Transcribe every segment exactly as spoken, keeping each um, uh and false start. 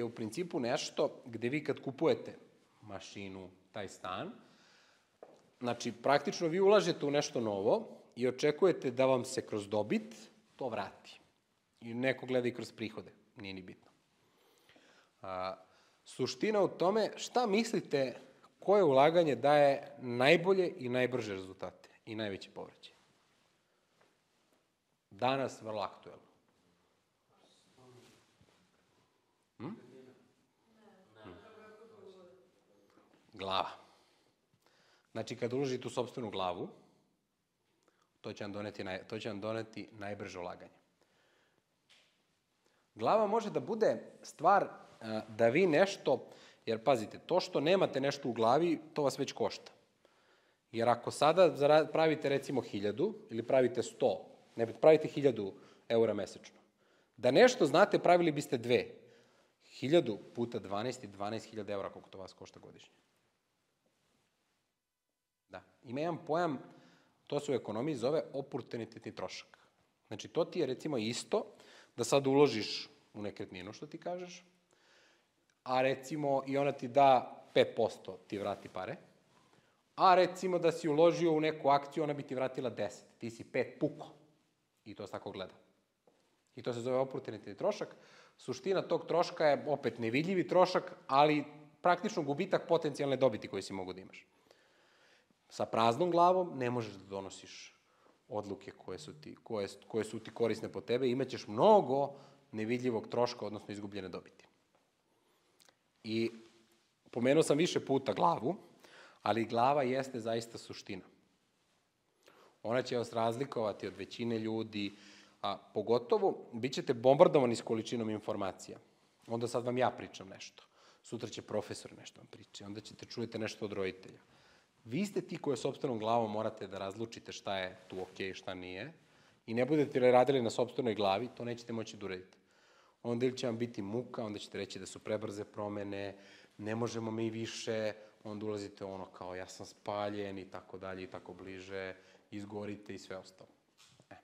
je u principu nešto gde vi kad kupujete mašinu, taj stan, znači praktično vi ulažete u nešto novo i očekujete da vam se kroz dobit to vrati. I neko gleda i kroz prihode, nije ni bitno. A, suština u tome, šta mislite koje ulaganje daje najbolje i najbrže rezultate i najveće povraćaje? Danas vrlo aktuelno. Hm? Hm. Glava. Znači, kad uložite u sopstvenu glavu, to će vam doneti, naj, to će vam doneti najbrže ulaganje. Glava može da bude stvar a, da vi nešto, jer pazite, to što nemate nešto u glavi, to vas već košta. Jer ako sada pravite recimo hiljadu ili pravite sto, ne pravite hiljadu eura mesečno, da nešto znate, pravili biste dve. Hiljadu puta dvanaest i dvanaest hiljada eura, koliko to vas košta godišnje. Da. Ima jedan pojam, to se u ekonomiji zove oportunitetni trošak. Znači, to ti je recimo isto da sad uložiš u nekretninu, što ti kažeš, a recimo i ona ti da pet posto ti vrati pare, a recimo da si uložio u neku akciju, ona bi ti vratila deset. Ti si pet puko. I to se tako gleda. I to se zove oportunitetni trošak. Suština tog troška je opet nevidljivi trošak, ali praktično gubitak potencijalne dobiti koju si mogu da imaš. Sa praznom glavom ne možeš da donosiš odluke koje su ti, koje, koje su ti korisne po tebe, imaćeš mnogo nevidljivog troška, odnosno izgubljene dobiti. I pomenuo sam više puta glavu, ali glava jeste zaista suština. Ona će vas razlikovati od većine ljudi, a pogotovo bit ćete bombardovani s količinom informacija. Onda sad vam ja pričam nešto. Sutra će profesor nešto vam priče. Onda ćete čujete nešto od roditelja. Vi ste ti koje sopstvenom glavom morate da razlučite šta je tu okej i šta nije. I ne budete li radili na sopstvenoj glavi, to nećete moći da uradite. Onda ili će vam biti muka, onda ćete reći da su prebrze promene, ne možemo mi više, onda ulazite ono kao ja sam spaljen i tako dalje i tako bliže, izgorite i sve ostalo. E.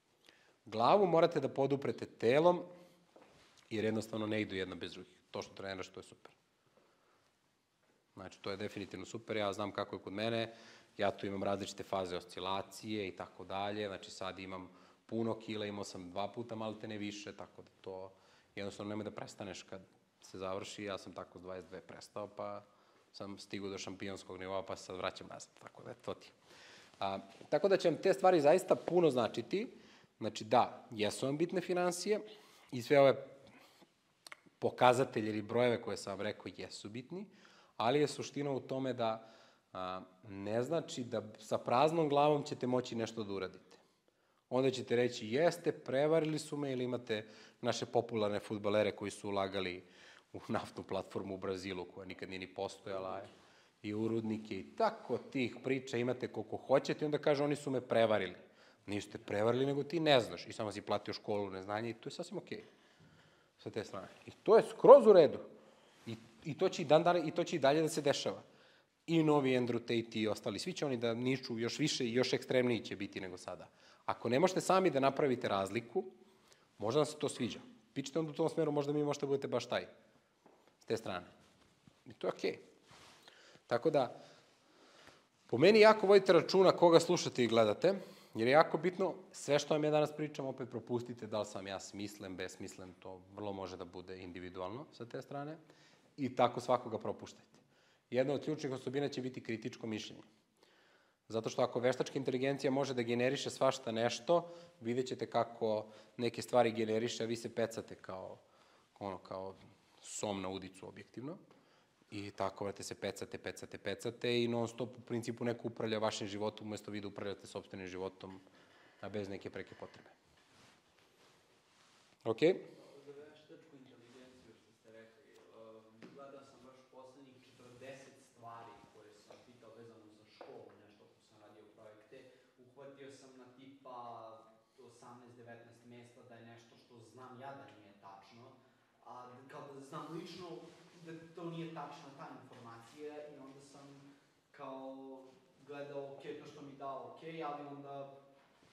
Glavu morate da poduprete telom, jer jednostavno ne idu jedna bez drugih. To što treniraš, to je super. Znači, to je definitivno super, ja znam kako je kod mene, ja tu imam različite faze oscilacije i tako dalje, znači sad imam puno kila, imao sam dva puta malte ne više, tako da to jednostavno nemoj da prestaneš kad se završi, ja sam tako s dvadeset dve prestao, pa sam stigao do šampionskog nivoa, pa se sad vraćam nazad, tako da to ti. A, tako da će vam te stvari zaista puno značiti, znači da, jesu vam bitne finansije i sve ove pokazatelje ili brojeve koje sam vam rekao jesu bitni, ali je suština u tome da a, ne znači da sa praznom glavom ćete moći nešto da uradite. Onda ćete reći, jeste, prevarili su me ili imate naše popularne fudbalere koji su ulagali u naftnu platformu u Brazilu, koja nikad nije ni postojala, i u rudnike i tako tih priča imate koliko hoćete i onda kaže, oni su me prevarili. Niste prevarili, nego ti ne znaš i samo si platio školu neznanja i to je sasvim okej. Sa te strane. I to je skroz u redu. I, i, to će i, dan, dan, i to će i dalje da se dešava. I novi Andrew Tate i ostali. Svi će oni da niču još više i još ekstremniji će biti nego sada. Ako ne možete sami da napravite razliku, možda vam se to sviđa. Pičite onda u tom smeru, možda mi možete budete baš taj. S te strane. I to je okej. Tako da, po meni jako vodite računa koga slušate i gledate, jer je jako bitno, sve što vam ja danas pričam, opet propustite da li sam ja smislen, besmislen, to vrlo može da bude individualno sa te strane i tako svakoga propuštajte. Jedna od ključnih osobina će biti kritičko mišljenje. Zato što ako veštačka inteligencija može da generiše svašta nešto, vidjet ćete kako neke stvari generiše, a vi se pecate kao, ono, kao som na udicu objektivno. I tako, vrate, se pecate, pecate, pecate i non stop u principu neko upravlja vašim životom, umesto vi da upravljate sopstvenim životom, a bez neke preke potrebe. Okej? Za veštačku inteligenciju što ste rekli, gledao sam baš poslednjih četrdeset stvari koje sam pitao vezano za školu, nešto ako sam radio projekte. Uhvatio sam na tipa osamnaest devetnaest mesta da je nešto što znam ja da nije tačno, a kao da znam lično da to nije tačna ta informacija i onda sam kao gledao, ok, to što mi dao, ok, ali onda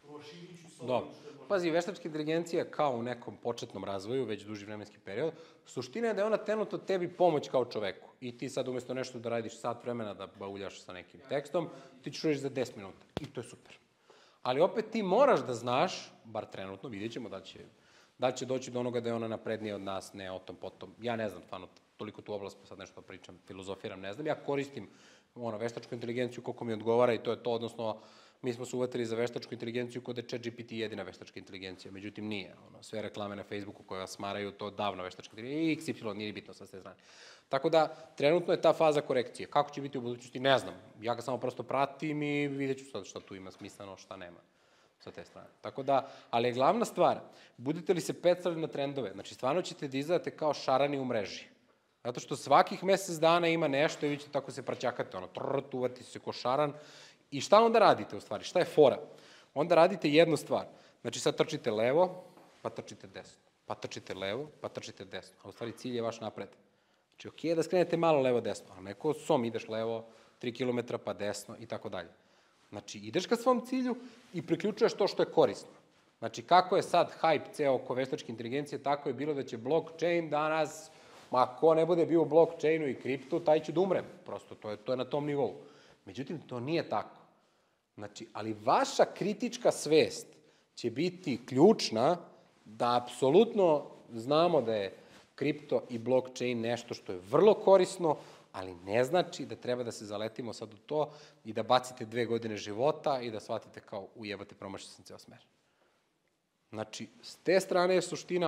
proširit ću s ovim Dobro. što je možda... Pazi, veštačka inteligencija kao u nekom početnom razvoju, već duži vremenski period, suština je da je ona trenutno tebi pomoć kao čoveku. I ti sad umesto nešto da radiš sat vremena da bauljaš sa nekim tekstom, ti ćeš ući za deset minuta. I to je super. Ali opet ti moraš da znaš, bar trenutno, vidjet ćemo da će, da će doći do onoga da je ona naprednija od nas, ne o tom potom. Ja ne znam, stvarno, toliko tu oblast, pa sad nešto pričam, filozofiram, ne znam. Ja koristim ono, veštačku inteligenciju koliko mi odgovara i to je to, odnosno, mi smo se uvatili za veštačku inteligenciju kod je ChatGPT jedina veštačka inteligencija, međutim nije. Ono, sve reklame na Facebooku koje vas smaraju, to davno veštačka inteligencija, i iks ipsilon nije bitno sa te strane. Tako da, trenutno je ta faza korekcije. Kako će biti u budućnosti, ne znam. Ja ga samo prosto pratim i vidjet ću sad šta tu ima smisleno, šta nema sa te strane. Tako da, ali je glavna stvar, budete li se pecali na trendove, znači stvarno ćete da izgledate kao šarani u mreži. Zato što svakih mesec dana ima nešto i vi ćete tako se praćakate, ono, trrr, uvati se ko šaran. I šta onda radite u stvari? Šta je fora? Onda radite jednu stvar. Znači sad trčite levo, pa trčite desno. Pa trčite levo, pa trčite desno. A u stvari cilj je vaš napred. Znači, okej je da skrenete malo levo-desno, ali neko som ideš levo, tri kilometra pa desno i tako dalje. Znači, ideš ka svom cilju i priključuješ to što je korisno. Znači, kako je sad hype ceo oko veštačke inteligencije, tako je bilo da će blockchain danas, ma ko ne bude bio u blockchainu i kriptu, taj će da umre. Prosto, to je, to je na tom nivou. Međutim, to nije tako. Znači, ali vaša kritička svest će biti ključna da apsolutno znamo da je kripto i blockchain nešto što je vrlo korisno, ali ne znači da treba da se zaletimo sad u to i da bacite dve godine života i da shvatite kao ujebate, promašio sam ceo smer. Znači, s te strane je suština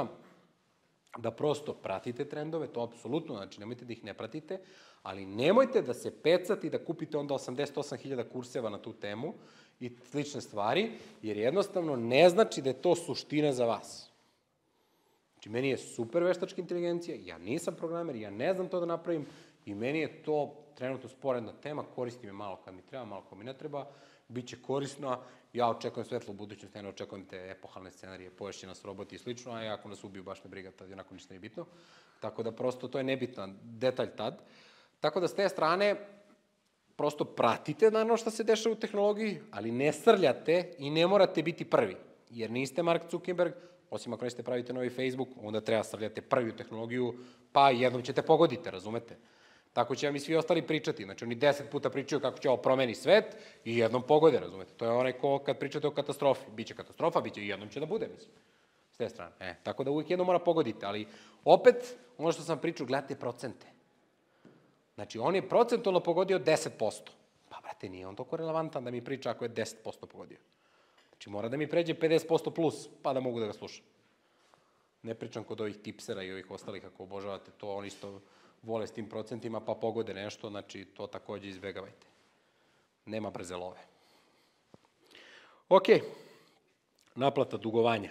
da prosto pratite trendove, to apsolutno, znači nemojte da ih ne pratite, ali nemojte da se pecate i da kupite onda osamdeset osam hiljada kurseva na tu temu i slične stvari, jer jednostavno ne znači da je to suština za vas. Znači, meni je super veštačka inteligencija, ja nisam programer, ja ne znam to da napravim i meni je to trenutno sporedna tema, koristim je malo kad mi treba, malo kad mi ne treba, bit će korisno, ja očekujem svetlu budućnost, ja ne očekujem te epohalne scenarije, poješće nas roboti i slično, a ako nas ubiju, baš me briga, tad jednako ništa nije bitno. Tako da prosto to je nebitan detalj tad. Tako da s te strane, prosto pratite naravno šta se dešava u tehnologiji, ali ne srljate i ne morate biti prvi, jer niste Mark Zuckerberg, osim ako nećete praviti novi Facebook, onda treba srljate prvi u tehnologiju, pa jednom ćete pogoditi, razumete? Tako će vam i svi ostali pričati. Znači, oni deset puta pričaju kako će ovo promeni svet i jednom pogode, razumete? To je onaj ko kad pričate o katastrofi. Biće katastrofa, biće i jednom će da bude, mislim. S te strane. E, tako da uvijek jednom mora pogoditi, ali opet, ono što sam pričao, gledate procente. Znači, on je procentualno pogodio deset posto. Pa, brate, nije on toliko relevantan da mi priča ako je deset posto pogodio. Znači, mora da mi pređe pedeset posto plus, pa da mogu da ga slušam. Ne pričam kod ovih tipsera i ovih ostalih, ako obožavate to, oni isto vole s tim procentima, pa pogode nešto, znači, to takođe izbegavajte. Nema brze love. Ok, naplata dugovanja.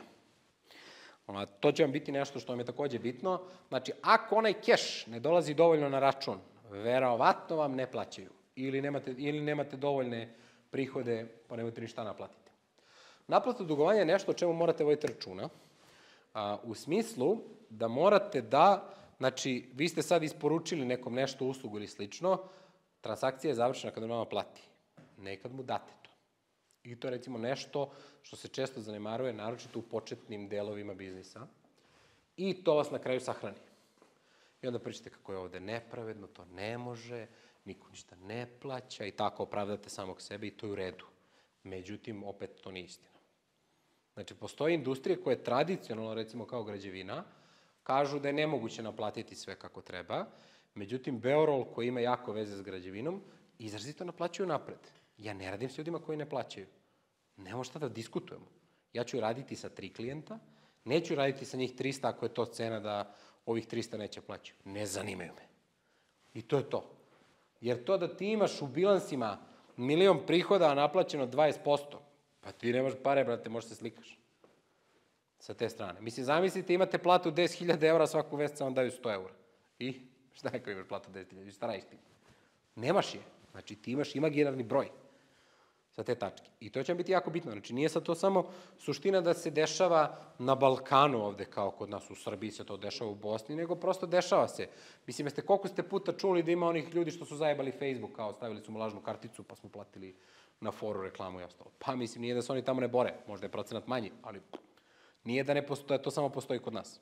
To će vam biti nešto što vam je takođe bitno. Znači, ako onaj keš ne dolazi dovoljno na račun, verovatno vam ne plaćaju. Ili nemate, ili nemate dovoljne prihode, pa nemojte ništa naplatiti. Naplata dugovanja je nešto o čemu morate voditi računa. A, u smislu da morate da, znači, vi ste sad isporučili nekom nešto uslugu ili slično, transakcija je završena kada vama plati. Nekad mu date to. I to je recimo nešto što se često zanemaruje, naročito u početnim delovima biznisa. I to vas na kraju sahrani. I onda pričate kako je ovde nepravedno, to ne može, niko ništa ne plaća i tako opravdate samog sebe i to je u redu. Međutim, opet to nije istina. Znači, postoje industrije koje tradicionalno, recimo kao građevina, kažu da je nemoguće naplatiti sve kako treba, međutim, Beorol, koji ima jako veze s građevinom, izrazito naplaćuju napred. Ja ne radim s ljudima koji ne plaćaju. Nemo šta da diskutujemo. Ja ću raditi sa tri klijenta, neću raditi sa njih trista ako je to cena da ovih trista neće plaćaju. Ne zanimaju me. I to je to. Jer to da ti imaš u bilansima milion prihoda, a naplaćeno dvadeset posto, pa ti nemaš pare, brate, možeš se slikaš. Sa te strane. Mislim, zamislite, imate platu deset hiljada eura, svaku meseca vam daju sto eura. I šta je kao imaš platu deset hiljada? Šta radiš ti? Nemaš je. Znači, ti imaš imaginarni broj sa te tačke. I to će vam biti jako bitno. Znači, nije sad to samo suština da se dešava na Balkanu ovde, kao kod nas u Srbiji se to dešava u Bosni, nego prosto dešava se. Mislim, jeste koliko ste puta čuli da ima onih ljudi što su zajebali Facebook, kao stavili su mu lažnu karticu, pa smo platili na foru reklamu i ostalo. Pa mislim, nije da se oni tamo ne bore, možda je procenat manji, ali nije da, ne postoje, to samo postoji kod nas.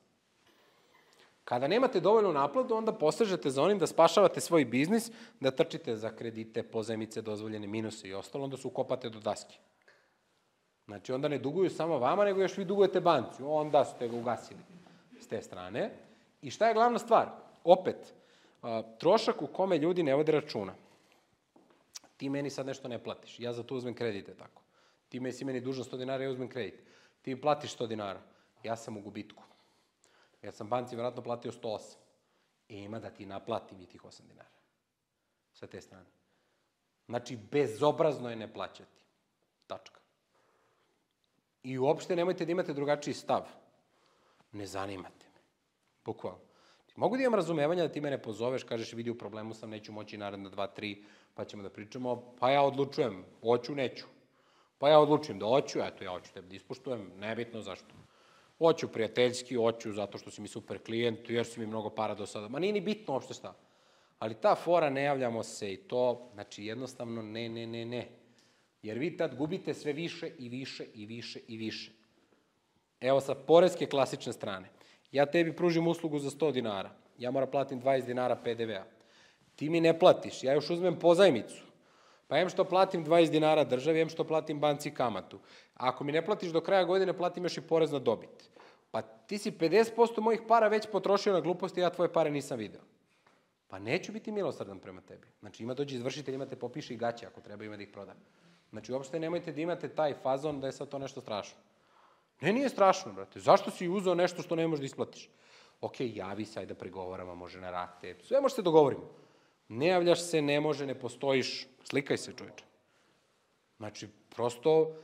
Kada nemate dovoljnu naplatu, onda posežete za onim da spašavate svoj biznis, da trčite za kredite, pozajmice, dozvoljene minuse i ostalo, onda se ukopate do daske. Znači, onda ne duguju samo vama, nego još vi dugujete banci. Onda ste ga ugasili s te strane. I šta je glavna stvar? Opet, trošak u kome ljudi ne vode računa. Ti meni sad nešto ne platiš, ja za to uzmem kredite tako. Ti me si meni dužan sto dinara, ja uzmem kredit. Ti mi platiš sto dinara, ja sam u gubitku. Ja sam banci vjerojatno platio sto osam. I ima da ti naplatim i tih osam dinara. Sa te strane. Znači, bezobrazno je ne plaćati. Tačka. I uopšte nemojte da imate drugačiji stav. Ne zanimate me. Bukvalno. Mogu da imam razumevanja da ti mene pozoveš, kažeš vidi u problemu sam, neću moći naredno dva, tri, pa ćemo da pričamo, pa ja odlučujem, hoću, neću. Pa ja odlučujem da hoću, eto ja hoću tebe da ispuštujem, nebitno zašto. Hoću prijateljski, hoću zato što si mi super klijent, jer si mi mnogo para do sada. Ma nije ni bitno uopšte šta. Ali ta fora, ne javljamo se i to, znači jednostavno ne, ne, ne, ne. Jer vi tad gubite sve više i više i više i više. Evo sa poreske klasične strane. Ja tebi pružim uslugu za sto dinara. Ja moram platim dvadeset dinara pe de vea. Ti mi ne platiš, ja još uzmem pozajmicu. Pa jem što platim dvadeset dinara državi, jem što platim banci kamatu. A ako mi ne platiš do kraja godine, platim još i porez na dobit. Pa ti si pedeset posto mojih para već potrošio na gluposti, ja tvoje pare nisam video. Pa neću biti milosrdan prema tebi. Znači ima dođe izvršitelj, imate popiši i gaće ako treba, ima da ih proda. Znači uopšte nemojte da imate taj fazon da je sad to nešto strašno. Ne, nije strašno, brate. Zašto si uzeo nešto što ne možeš da isplatiš? Ok, javi se, ajde da pregovaramo, može na rate, sve može se dogovorimo. Ne javljaš se, ne može, ne postojiš, slikaj se, čovječe. Znači, prosto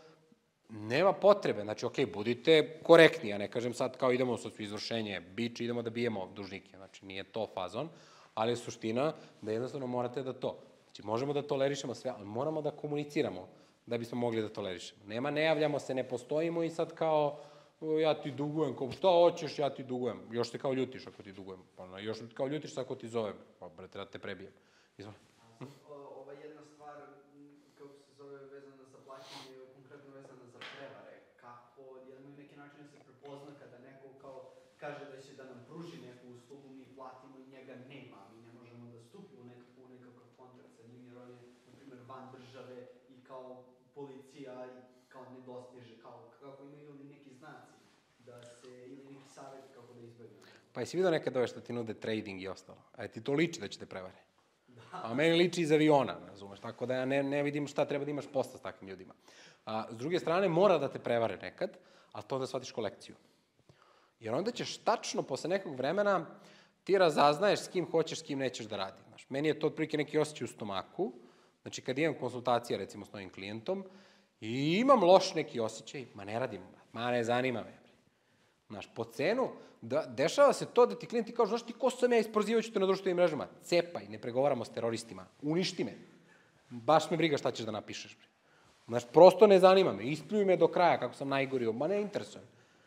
nema potrebe. Znači, ok, budite korektni, ja ne kažem sad kao idemo sad u izvršenje, bić, idemo da bijemo dužnike. Znači, nije to fazon, ali je suština da jednostavno morate da to. Znači, možemo da tolerišemo sve, ali moramo da komuniciramo da bismo mogli da tolerišemo. Nema, ne javljamo se, ne postojimo i sad kao ja ti dugujem, kao šta hoćeš, ja ti dugujem. Još se kao ljutiš ako ti dugujem. Pa, još kao ljutiš ako ti zovem. Pa, brate, da te prebijem. Izvoli. Ova jedna stvar, kako se zove, vezana za plaćanje, konkretno vezana za prevare. Kako, jedan na neki način se prepozna kada neko kao kaže da će da nam pruži neku uslugu, mi platimo i njega nema. Mi ne možemo da stupimo u nekakav, nekakav kontakt sa njim, jer on je, na primjer, van države i kao policija i kao ne dostiže, kao kako imaju li neki znaci da se, ili neki savjet kako da izbegnu. Pa jesi vidio nekada ove što ti nude trading i ostalo? A ti to liči da će te prevare? A meni liči iz aviona, razumeš, tako da ja ne, ne vidim šta treba da imaš posla s takvim ljudima. A, s druge strane, mora da te prevare nekad, ali to da shvatiš kolekciju. Jer onda ćeš tačno, posle nekog vremena, ti razaznaješ s kim hoćeš, s kim nećeš da radi. Znaš, meni je to otprilike neki osjećaj u stomaku, znači kad imam konsultacije, recimo, s novim klijentom, i imam loš neki osjećaj, ma ne radim, ma ne zanima me. Znaš, po cenu, da, dešava se to da ti klijenti kažu, znaš ti ko sam ja, isprozivajući te na društvenim mrežama, cepaj, ne pregovaramo s teroristima, uništi me, baš me briga šta ćeš da napišeš. Znaš, prosto ne zanima me, ispljuj me do kraja kako sam najgorio, ma ne interesujem.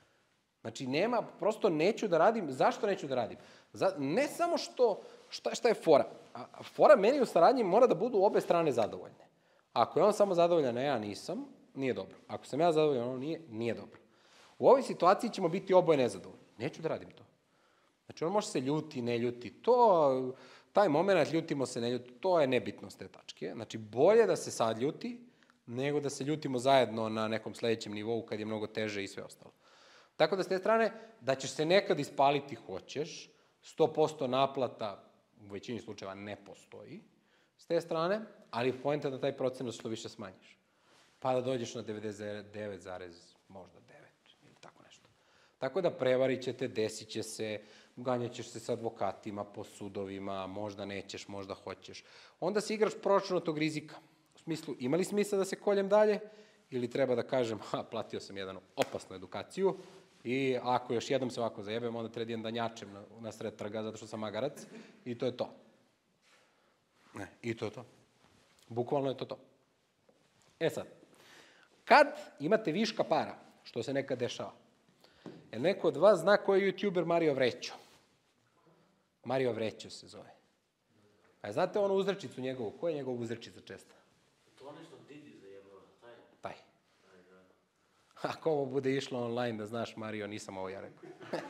Znači, nema, prosto neću da radim, zašto neću da radim? Za, ne samo što, šta, šta je fora? A, fora meni u saradnji mora da budu obe strane zadovoljne. Ako je on samo zadovoljan, a ja nisam, nije dobro. Ako sam ja zadovoljan, on nije, nije dobro. U ovoj situaciji ćemo biti oboje nezadovoljni. Neću da radim to. Znači, on može se ljuti, ne ljuti. To, taj moment ljutimo se, ne ljuti, to je nebitnost te tačke. Znači, bolje da se sad ljuti, nego da se ljutimo zajedno na nekom sledećem nivou kad je mnogo teže i sve ostalo. Tako da s te strane, da ćeš se nekad ispaliti, hoćeš, sto posto naplata u većini slučajeva ne postoji s te strane, ali poenta da taj procenat što više smanjiš. Pa da dođeš na devedeset devet zarez možda devet ili tako nešto. Tako da prevarit ćete, desit će se, ganjaćeš se sa advokatima, po sudovima, možda nećeš, možda hoćeš. Onda se igraš proračunatog rizika. U smislu, ima li smisla da se koljem dalje ili treba da kažem, ha, platio sam jednu opasnu edukaciju i ako još jednom se ovako zajebem, onda treba jedan danjačem na, na sred trga zato što sam magarac i to je to. Ne, i to je to. Bukvalno je to to. E sad, kad imate viška para, što se nekad dešava, jer neko od vas zna ko je youtuber Mario Vrećo? Mario Vrećo se zove. A znate onu uzrečicu njegovu? Ko je njegov uzrečica česta? To nešto Didi zajebao. Ako ovo bude išlo online, da znaš, Mario, nisam ovo ja rekao.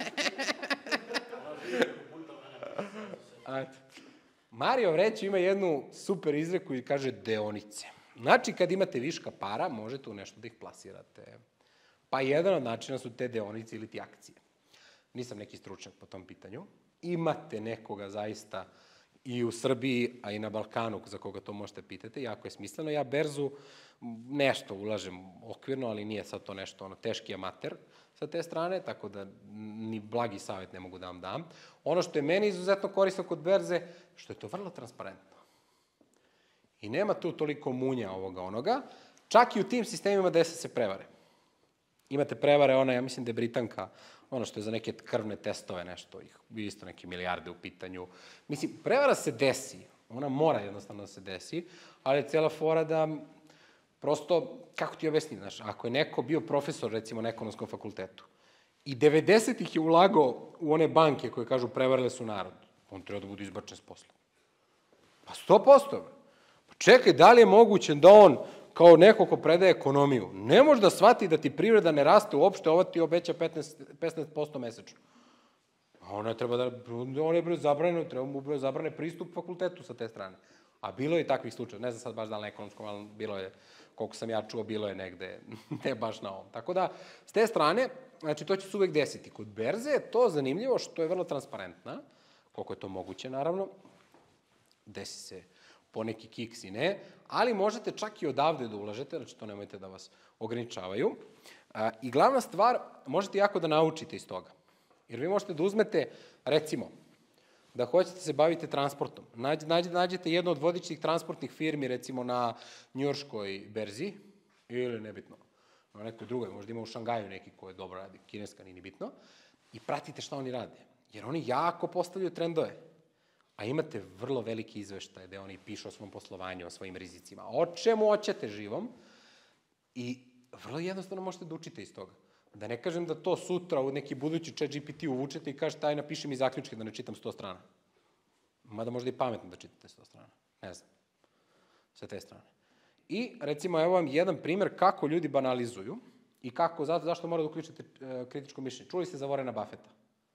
Mario Vreću ima jednu super izreku i kaže deonice. Znači, kad imate viška para, možete u nešto da ih plasirate. Pa jedan od načina su te deonice ili ti akcije. Nisam neki stručnjak po tom pitanju. Imate nekoga zaista i u Srbiji, a i na Balkanu, za koga to možete pitati, jako je smisleno. Ja berzu nešto ulažem okvirno, ali nije sad to nešto ono, teški amater sa te strane, tako da ni blagi savjet ne mogu da vam dam. Ono što je meni izuzetno korisno kod berze, što je to vrlo transparentno. I nema tu toliko munja ovoga onoga, čak i u tim sistemima dese se prevare. Imate prevare, ona, ja mislim da je Britanka, ono što je za neke krvne testove nešto, ih isto neke milijarde u pitanju. Mislim, prevara se desi, ona mora jednostavno da se desi, ali je cijela fora da, prosto, kako ti objasnim, znaš, ako je neko bio profesor, recimo, na ekonomskom fakultetu, i devedesetih je ulagao u one banke koje kažu prevarile su narod, on treba da bude izbačen s posla. Pa sto posto. Pa čekaj, da li je moguće da on, kao neko ko predaje ekonomiju, ne može da shvati da ti privreda ne raste uopšte, ovo ti obeća petnaest posto mesečno. Ona treba da, on je bilo zabranjeno, treba mu bilo zabrane pristup fakultetu sa te strane. A bilo je i takvih slučaja, ne znam sad baš da li na ekonomskom, ali bilo je, koliko sam ja čuo, bilo je negde, ne baš na ovom. Tako da, s te strane, znači to će se uvek desiti. Kod berze je to zanimljivo što je vrlo transparentna, koliko je to moguće, naravno, desi se poneki kiks i ne, ali možete čak i odavde da ulažete, znači to nemojte da vas ograničavaju. I glavna stvar, možete jako da naučite iz toga. Jer vi možete da uzmete, recimo, da hoćete se bavite transportom. Nađete jednu od vodećih transportnih firmi, recimo na njujorškoj berzi, ili nebitno, na nekoj drugoj, možda ima u Šangaju neki koji dobro radi, kineska, nije ni bitno, i pratite šta oni rade. Jer oni jako postavljaju trendove. A imate vrlo veliki izveštaj gde oni pišu o svom poslovanju, o svojim rizicima, o čemu hoćete živom i vrlo jednostavno možete da učite iz toga. Da ne kažem da to sutra u neki budući chat G P T uvučete i kažete aj napiši mi zaključke da ne čitam sto strana. Mada možda i pametno da čitate sto strana. Ne znam. Sa te strane. I recimo evo vam jedan primer kako ljudi banalizuju i kako, zašto mora da uključite kritičko mišljenje. Čuli ste za Warrena Buffetta?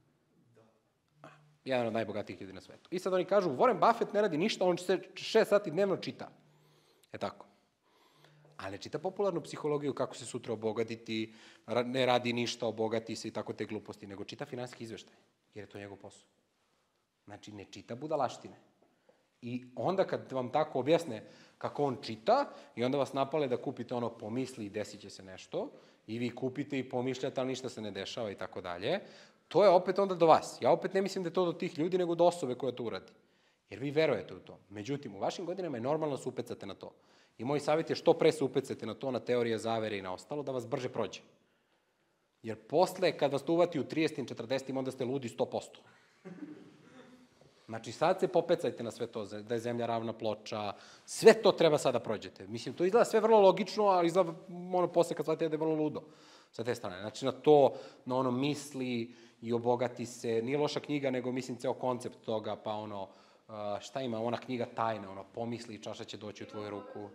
Jedan od najbogatijih ljudi na svetu. I sad oni kažu, Warren Buffett ne radi ništa, on se šest sati dnevno čita. Je tako. Ali ne čita popularnu psihologiju kako se sutra obogatiti, ne radi ništa, obogati se i tako te gluposti, nego čita finansijski izveštaj, jer je to njegov posao. Znači, ne čita budalaštine. I onda kad vam tako objasne kako on čita, i onda vas napale da kupite ono pomisli i desit će se nešto, i vi kupite i pomišljate, ali ništa se ne dešava i tako dalje, to je opet onda do vas. Ja opet ne mislim da je to do tih ljudi, nego do osobe koja to uradi. Jer vi verujete u to. Međutim, u vašim godinama je normalno da se upecate na to. I moj savjet je što pre se upecate na to, na teorije zavere i na ostalo, da vas brže prođe. Jer posle, kad vas to uvati u tridesetim, četrdesetim, onda ste ludi sto posto. Znači, sad se popecajte na sve to, da je zemlja ravna ploča, sve to treba sad da prođete. Mislim, to izgleda sve vrlo logično, ali izgleda, ono, posle kad shvatite da je vrlo ludo sa te strane. Znači, na to, na ono misli i obogati se, nije loša knjiga, nego mislim ceo koncept toga, pa ono, šta ima, ona knjiga tajna, ono, pomisli i čaša će doći u tvoju ruku.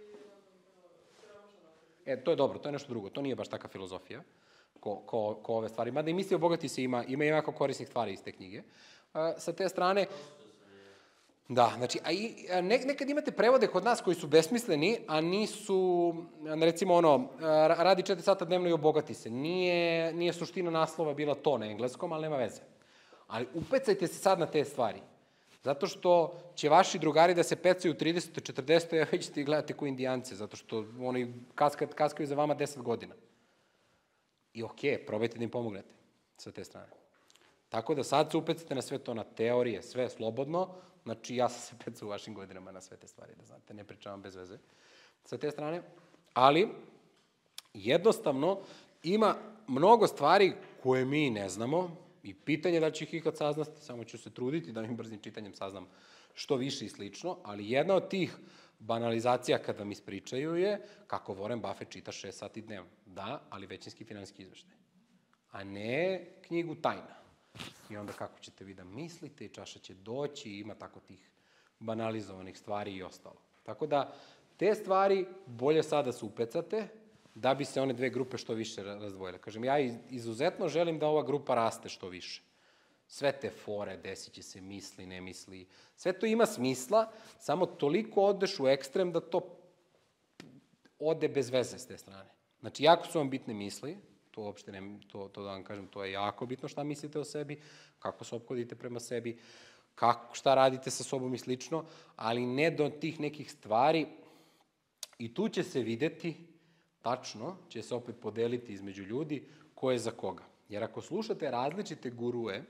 E, to je dobro, to je nešto drugo, to nije baš taka filozofija, ko, ko, ko ove stvari. Mada i misli obogati se ima, ima jako korisnih stvari iz te knjige. Sa te strane, da, znači, a i, ne, nekad imate prevode kod nas koji su besmisleni, a nisu, recimo ono, radi četiri sata dnevno i obogati se. Nije, nije suština naslova bila to na engleskom, ali nema veze. Ali upecajte se sad na te stvari. Zato što će vaši drugari da se pecaju u tridesetoj, četrdesetoj, a vi ćete ih gledati kao indijance, zato što oni kaskaju, kaskaju za vama deset godina. I okej, okay, probajte da im pomognete sa te strane. Tako da sad se upecate na sve to, na teorije, sve slobodno, znači ja sam se pecao u vašim godinama na sve te stvari, da znate, ne pričavam bez veze sa te strane, ali jednostavno ima mnogo stvari koje mi ne znamo i pitanje da će ih ikad saznati, samo ću se truditi da mi brzim čitanjem saznam što više i slično, ali jedna od tih banalizacija kad vam ispričaju je kako Warren Buffett čita šest sati dnevno. Da, ali većinski finansijski izveštaj, a ne knjigu tajna. I onda kako ćete vi da mislite i čaša će doći i ima tako tih banalizovanih stvari i ostalo. Tako da, te stvari bolje sada se upecate, da bi se one dve grupe što više razdvojile. Kažem, ja izuzetno želim da ova grupa raste što više. Sve te fore, desit će se, misli, ne misli, sve to ima smisla, samo toliko odeš u ekstrem da to ode bez veze s te strane. Znači, jako su vam bitne misli, to uopšte ne, to, to da vam kažem, to je jako bitno šta mislite o sebi, kako se ophodite prema sebi, kako, šta radite sa sobom i slično, ali ne do tih nekih stvari. I tu će se videti, tačno, će se opet podeliti između ljudi ko je za koga. Jer ako slušate različite gurue,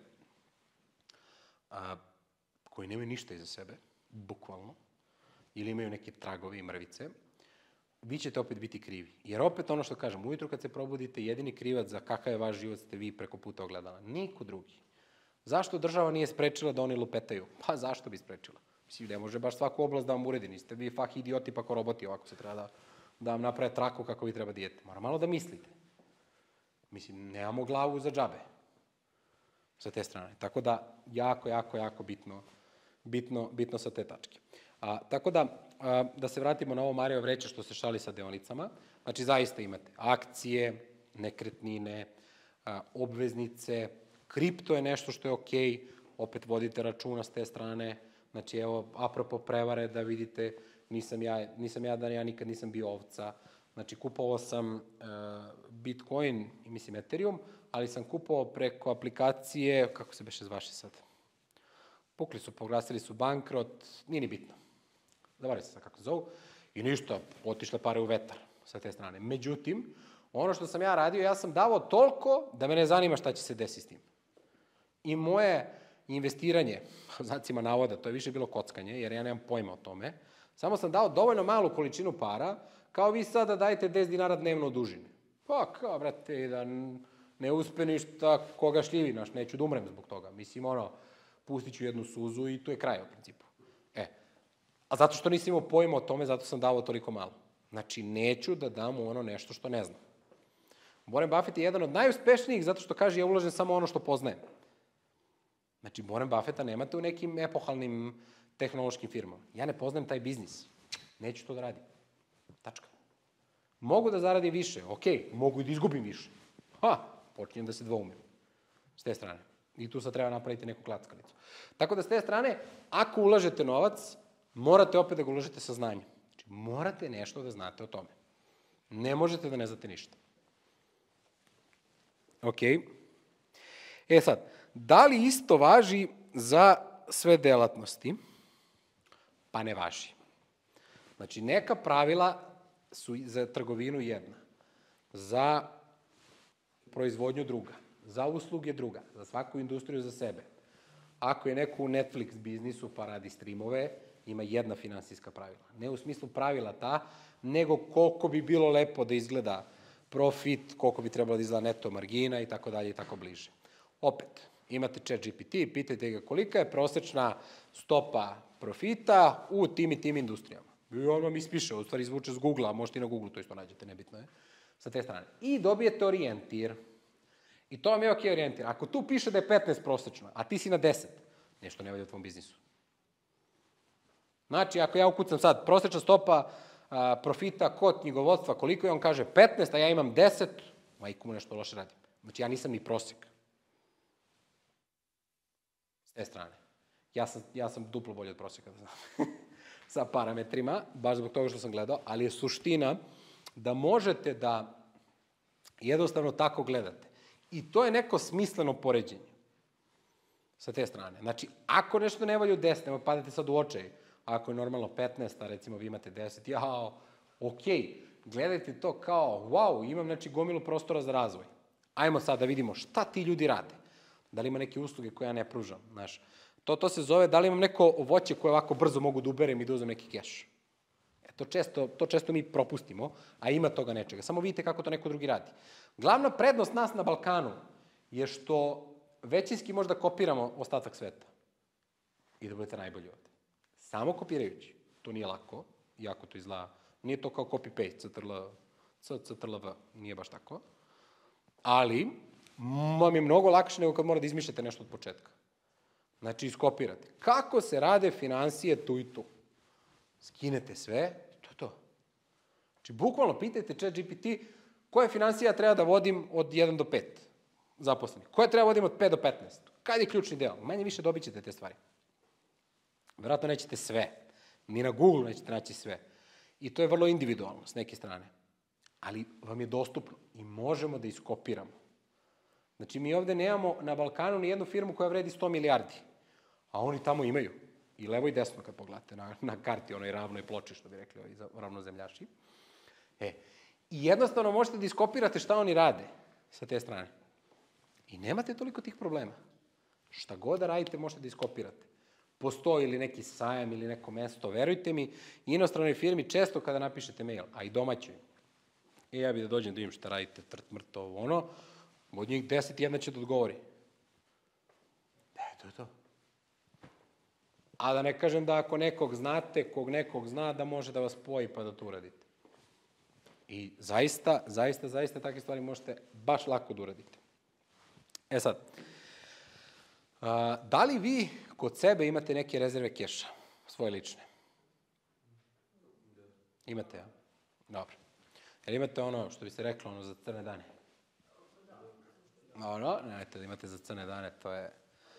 a, koji nemaju ništa iza sebe, bukvalno, ili imaju neke tragove i mrvice, vi ćete opet biti krivi. Jer opet ono što kažem, ujutru kad se probudite, jedini krivac za kakav je vaš život ste vi preko puta ogledala. Niko drugi. Zašto država nije sprečila da oni lupetaju? Pa zašto bi sprečila? Mislim, ne može baš svaku oblast da vam uredi. Niste vi fah idioti pa ko roboti, ovako se treba da, da vam naprave traku kako vi treba dijete. Mora malo da mislite. Mislim, nemamo glavu za džabe. Sa te strane. Tako da, jako, jako, jako bitno, bitno, bitno sa te tačke. A, tako da, a, da se vratimo na ovo Mario vreće što se šali sa deonicama. Znači, zaista imate akcije, nekretnine, a, obveznice, kripto je nešto što je okej, opet vodite računa s te strane. Znači, evo, apropo prevare, da vidite, nisam ja, nisam ja da ja nikad nisam bio ovca. Znači, kupovao sam uh, Bitcoin i mislim Ethereum, ali sam kupovao preko aplikacije, kako se beše zvaše sad? Pukli su, poglasili su bankrot, nije ni bitno. Zaboravim se sad kako se zovu. I ništa, otišle pare u vetar sa te strane. Međutim, ono što sam ja radio, ja sam davao toliko da me ne zanima šta će se desiti s tim. I moje investiranje, znacima navoda, to je više bilo kockanje, jer ja nemam pojma o tome, samo sam dao dovoljno malu količinu para, kao vi sada dajete deset dinara dnevno od dužine. Pa, kao, brate, da ne uspe ništa, koga šljivi, naš, neću da umrem zbog toga. Mislim, ono, pustit ću jednu suzu i to je kraj, u principu. E, a zato što nisam imao pojma o tome, zato sam davao toliko malo. Znači, neću da dam ono nešto što ne znam. Warren Buffett je jedan od najuspešnijih zato što kaže ja ulažem samo ono što poznajem. Znači, Warren Buffetta nemate u nekim epohalnim tehnološkim firmama. Ja ne poznajem taj biznis. Neću to da radim. Tačka. Mogu da zaradim više, okej, mogu i da izgubim više. Ha, počinjem da se dvoumim. S te strane. I tu sad treba napraviti neku klackalicu. Tako da s te strane, ako ulažete novac, morate opet da ga ulažete sa znanjem. Znači, morate nešto da znate o tome. Ne možete da ne znate ništa. Okej. E sad, da li isto važi za sve delatnosti? Pa ne važi. Znači, neka pravila su za trgovinu jedna, za proizvodnju druga, za usluge druga, za svaku industriju za sebe. Ako je neko u Netflix biznisu pa radi streamove, ima jedna finansijska pravila. Ne u smislu pravila ta, nego koliko bi bilo lepo da izgleda profit, koliko bi trebalo da izgleda neto margina i tako dalje i tako bliže. Opet, imate ChatGPT, pitajte ga kolika je prosečna stopa profita u tim i tim industrijama. I on vam ispiše, u stvari izvuče z Google-a, možete i na Google to isto nađete, nebitno je, sa te strane. I dobijete orijentir. I to vam je ok orijentir. Ako tu piše da je petnaest prosečno, a ti si na deset, nešto ne valja u tvom biznisu. Znači, ako ja ukucam sad prosečna stopa a, profita kod knjigovodstva, koliko je on kaže petnaest, a ja imam deset, majku mu nešto loše radim. Znači, ja nisam ni prosek. S te strane. Ja sam, ja sam duplo bolji od proseka, da znam. Sa parametrima, baš zbog toga što sam gledao, ali je suština da možete da jednostavno tako gledate. I to je neko smisleno poređenje sa te strane. Znači, ako nešto ne valja u deset, nema padate sad u očaj, ako je normalno petnaest, a recimo vi imate deset, jao, okej, gledajte to kao, wow, imam znači gomilu prostora za razvoj. Ajmo sad da vidimo šta ti ljudi rade. Da li ima neke usluge koje ja ne pružam, znaš. To, to se zove, da li imam neko voće koje ovako brzo mogu da uberem i da uzem neki keš. E, to, često, to često mi propustimo, a ima toga nečega. Samo vidite kako to neko drugi radi. Glavna prednost nas na Balkanu je što većinski možda kopiramo ostatak sveta i da budete najbolji ovde. Samo kopirajući. To nije lako, jako to izgleda. Nije to kao copy-paste, C T R L, C, C T R L V, nije baš tako. Ali, vam je mnogo lakše nego kad morate da izmišljate nešto od početka. Znači, iskopirate. Kako se rade finansije tu i tu? Skinete sve, to je to. Znači, Znači, bukvalno pitajte ChatGPT koje financija treba da vodim od jedan do pet zaposlenih, koje treba vodim od pet do petnaest. Kad je ključni deo? Manje više dobit ćete te stvari. Vjerojatno nećete sve. Ni na Google nećete naći sve. I to je vrlo individualno s neke strane. Ali vam je dostupno i možemo da iskopiramo. Znači, mi ovde nemamo na Balkanu ni jednu firmu koja vredi sto milijardi. A oni tamo imaju. I levo i desno kad pogledate na, na karti, onoj ravnoj ploči, što bi rekli ovi ravnozemljaši. E, i jednostavno možete da iskopirate šta oni rade sa te strane. I nemate toliko tih problema. Šta god da radite, možete da iskopirate. Postoji ili neki sajam ili neko mesto, verujte mi, inostranoj firmi često kada napišete mail, a i domaćoj. E, ja bih da dođem da vidim šta radite, trt, mrt, ovo, ono, od njih deset jedna će da odgovori. E, to je to. A da ne kažem da ako nekog znate, kog nekog zna, da može da vas spoji pa da to uradite. I zaista, zaista, zaista takve stvari možete baš lako da uradite. E sad, a, da li vi kod sebe imate neke rezerve keša, svoje lične? Imate, ja? Dobro. Jer imate ono, što bi se reklo, ono za crne dane? Ono, nemojte da imate za crne dane, to je...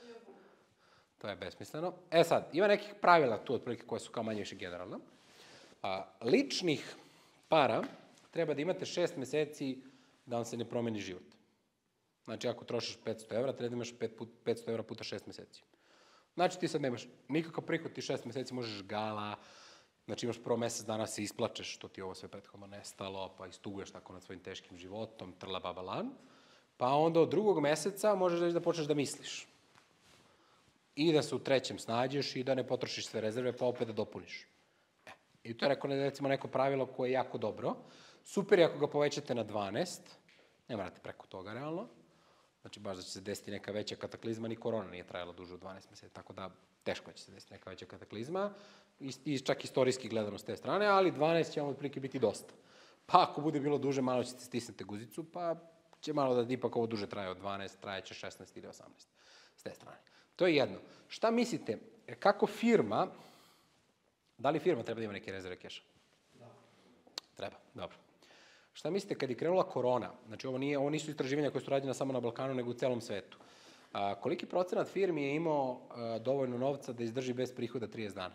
To je besmisleno. E sad, ima nekih pravila tu, otprilike, koje su kao manje više generalno. A, ličnih para treba da imate šest meseci da vam se ne promeni život. Znači, ako trošiš petsto evra, treba da imaš petsto evra puta šest meseci. Znači, ti sad nemaš nikakav prihod, ti šest meseci možeš gala, znači imaš prvo mesec dana se isplačeš, što ti ovo sve prethodno nestalo, pa istuguješ tako nad svojim teškim životom, trla babalan, pa onda od drugog meseca možeš da počneš da misliš. I da se u trećem snađeš i da ne potrošiš sve rezerve, pa opet da dopuniš. E, i to je rekao, recimo, neko pravilo koje je jako dobro. Super je ako ga povećate na dvanaest, ne morate preko toga, realno. Znači, baš da će se desiti neka veća kataklizma, ni korona nije trajala duže od dvanaest meseci, tako da teško će se desiti neka veća kataklizma, i, i čak istorijski gledano s te strane, ali dvanaest će vam otprilike biti dosta. Pa ako bude bilo duže, malo ćete stisnete guzicu, pa će malo da ipak ovo duže traje od dvanaest, trajeće šesnaest ili osamnaest s te strane. To je jedno. Šta mislite, kako firma, da li firma treba da ima neke rezerve keša? Da. Treba, dobro. Šta mislite, kad je krenula korona, znači ovo, nije, ovo nisu istraživanja koje su rađena samo na Balkanu, nego u celom svetu, a, koliki procenat firmi je imao a, dovoljno novca da izdrži bez prihoda trideset dana?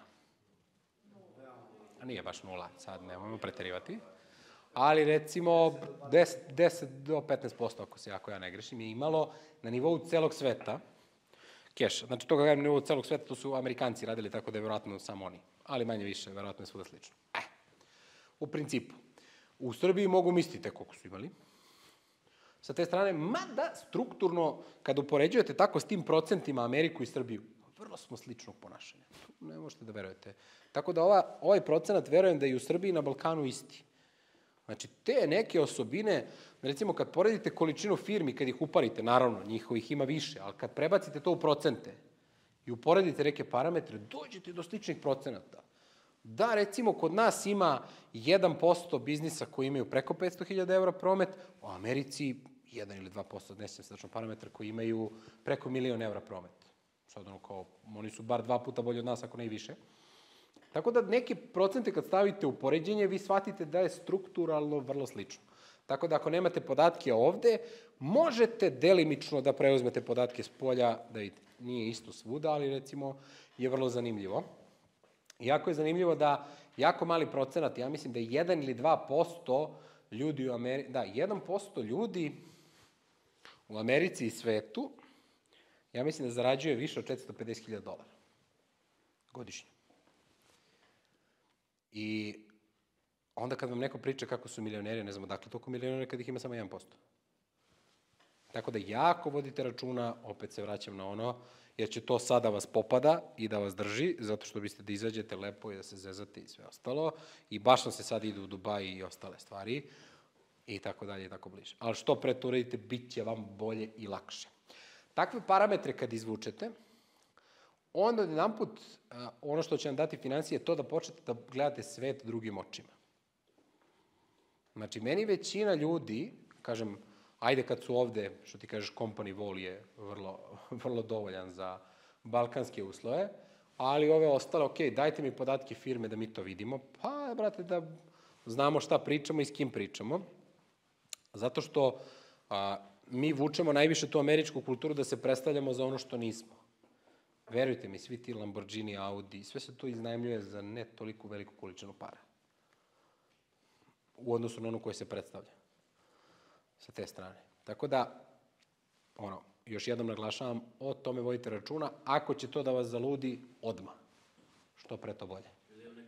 A nije baš nula, sad nemojmo preterivati. Ali recimo deset do petnaest posto, ako se jako ja ne grešim, je imalo na nivou celog sveta keša. Znači, to kada je na nivou celog sveta, to su Amerikanci radili, tako da je verovatno samo oni. Ali manje više, verovatno je svuda slično. E, u principu, u Srbiji mogu misliti koliko su imali. Sa te strane, mada strukturno, kada upoređujete tako s tim procentima Ameriku i Srbiju, vrlo smo sličnog ponašanja. Ne možete da verujete. Tako da ova, ovaj procenat, verujem da je i u Srbiji i na Balkanu isti. Znači, te neke osobine, recimo kad poredite količinu firmi, kad ih uparite, naravno, njihovih ima više, ali kad prebacite to u procente i uporedite neke parametre, dođete do sličnih procenata. Da, recimo, kod nas ima jedan posto biznisa koji imaju preko petsto hiljada evra promet, u Americi jedan ili dva posto, ne znam slično parametra, koji imaju preko milion evra promet. Sad ono kao, oni su bar dva puta bolji od nas, ako ne i više. Tako da neke procente kad stavite u poređenje, vi shvatite da je strukturalno vrlo slično. Tako da ako nemate podatke ovde, možete delimično da preuzmete podatke s polja, da vidite, nije isto svuda, ali recimo je vrlo zanimljivo. Jako je zanimljivo da jako mali procenat, ja mislim da je jedan ili dva posto ljudi u Americi, da, jedan posto ljudi u Americi i svetu, ja mislim da zarađuje više od četiristo pedeset hiljada dolara godišnje. I onda kad vam neko priča kako su milioneri, ne znam odakle toliko milioneri kad ih ima samo jedan posto. Tako da jako vodite računa, opet se vraćam na ono, jer će to sada vas popada i da vas drži, zato što biste da izađete lepo i da se zezate i sve ostalo. I baš vam se sad ide u Dubai i ostale stvari i tako dalje i tako bliže. Ali što pre to uradite, bit će vam bolje i lakše. Takve parametre kad izvučete, onda jedan put ono što će vam dati financije je to da počnete da gledate svet drugim očima. Znači, meni većina ljudi, kažem, ajde kad su ovde, što ti kažeš, company vol je vrlo, vrlo dovoljan za balkanske uslove, ali ove ostale, ok, dajte mi podatke firme da mi to vidimo, pa, brate, da znamo šta pričamo i s kim pričamo, zato što a, mi vučemo najviše tu američku kulturu da se predstavljamo za ono što nismo. Verujte mi, svi ti Lamborghini, Audi, sve se to iznajmljuje za ne toliko veliku količinu para. U odnosu na ono koje se predstavlja. Sa te strane. Tako da, ono, još jednom naglašavam, o tome vodite računa. Ako će to da vas zaludi, odmah. Što pre to bolje.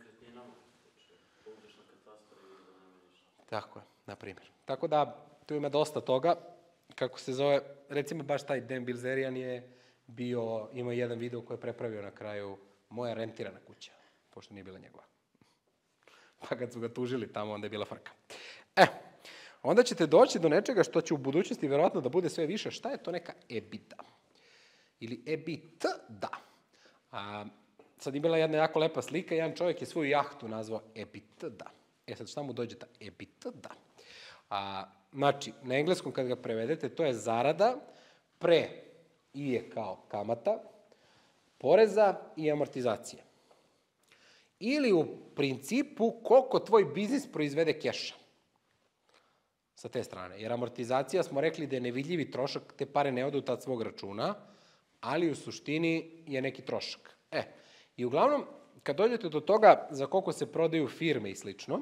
Tako je, na primjer. Tako da, tu ima dosta toga. Kako se zove, recimo baš taj Dan Bilzerian je bio, imao jedan video koji je prepravio na kraju moja rentirana kuća, pošto nije bila njegova. Pa kad su ga tužili tamo, onda je bila frka. E, onda ćete doći do nečega što će u budućnosti verovatno da bude sve više. Šta je to neka EBITDA? Ili EBITDA. A, sad je bila jedna jako lepa slika, jedan čovjek je svoju jahtu nazvao EBITDA. E sad šta mu dođe ta EBITDA? A, znači, na engleskom kad ga prevedete, to je zarada pre i je kao kamata, poreza i amortizacije. Ili u principu koliko tvoj biznis proizvede keša. Sa te strane. Jer amortizacija smo rekli da je nevidljivi trošak, te pare ne odu tad svog računa, ali u suštini je neki trošak. E, i uglavnom, kad dođete do toga za koliko se prodaju firme i slično,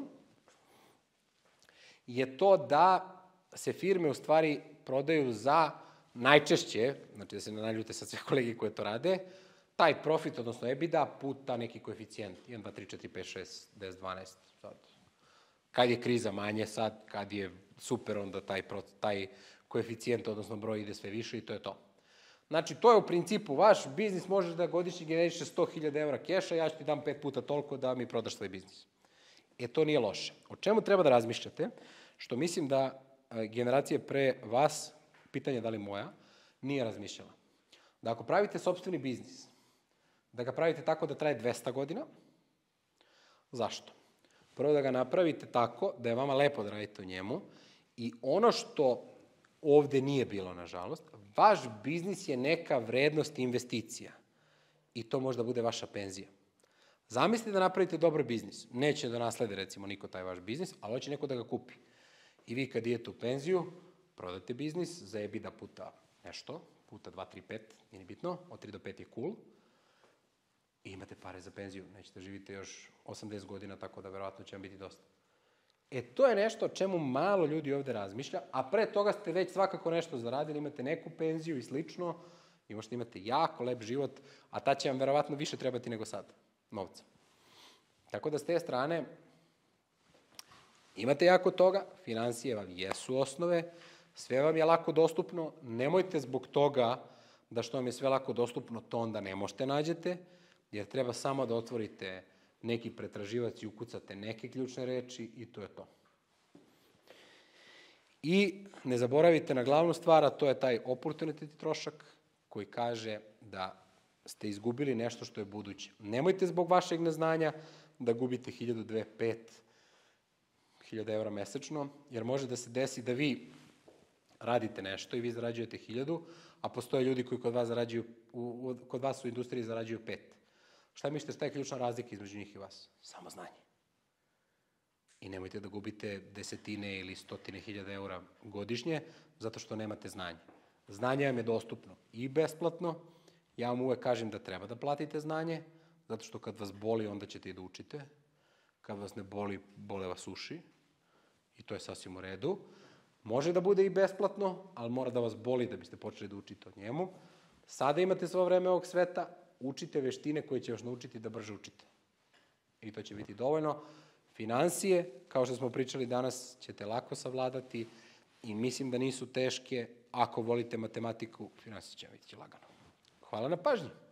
je to da se firme u stvari prodaju za najčešće, znači da se ne naljute sa sve kolegi koje to rade, taj profit, odnosno EBITDA, puta neki koeficijent, jedan, dva, tri, četiri, pet, šest, deset, dvanaest, sad. Kad je kriza manje sad, kad je super, onda taj, taj koeficijent, odnosno broj ide sve više i to je to. Znači, to je u principu vaš biznis, možeš da godišnje generiše sto hiljada evra keša, ja ću ti dam pet puta toliko da mi prodaš svoj biznis. E, to nije loše. O čemu treba da razmišljate? Što mislim da generacije pre vas, pitanje da li moja, nije razmišljala. Da ako pravite sopstveni biznis, da ga pravite tako da traje dvesta godina, zašto? Prvo da ga napravite tako da je vama lepo da radite u njemu i ono što ovde nije bilo, nažalost, vaš biznis je neka vrednost investicija i to možda bude vaša penzija. Zamislite da napravite dobar biznis. Neće da naslede, recimo, niko taj vaš biznis, ali hoće neko da ga kupi. I vi kad idete u penziju, prodate biznis za EBITDA puta nešto, puta dva, tri, pet, nije bitno, od tri do pet je cool, i imate pare za penziju. Nećete živite još osamdeset godina, tako da verovatno će vam biti dosta. E, to je nešto o čemu malo ljudi ovde razmišlja, a pre toga ste već svakako nešto zaradili, imate neku penziju i slično, i možete imate jako lep život, a ta će vam verovatno više trebati nego sad, novca. Tako da s te strane, imate jako toga, finansije vam jesu osnove, sve vam je lako dostupno, nemojte zbog toga da što vam je sve lako dostupno, to onda ne možete nađete, jer treba samo da otvorite neki pretraživac i ukucate neke ključne reči i to je to. I ne zaboravite na glavnu stvar, a to je taj opportunity trošak koji kaže da ste izgubili nešto što je buduće. Nemojte zbog vašeg neznanja da gubite hiljadu, dve, pet hiljada evra mesečno, jer može da se desi da vi radite nešto i vi zarađujete hiljadu, a postoje ljudi koji kod vas, zarađuju, u, kod vas u industriji zarađuju pet. Šta mislite, šta je ključna razlika između njih i vas? Samo znanje. I nemojte da gubite desetine ili stotine hiljada eura godišnje, zato što nemate znanje. Znanje vam je dostupno i besplatno. Ja vam uvek kažem da treba da platite znanje, zato što kad vas boli, onda ćete i da učite. Kad vas ne boli, bole vas uši. I to je sasvim u redu. Može da bude i besplatno, ali mora da vas boli da biste počeli da učite od njemu. Sada imate svo vreme ovog sveta, učite veštine koje će vas naučiti da brže učite. I to će biti dovoljno. Finansije, kao što smo pričali danas, ćete lako savladati i mislim da nisu teške. Ako volite matematiku, finansije će vam biti lagano. Hvala na pažnji.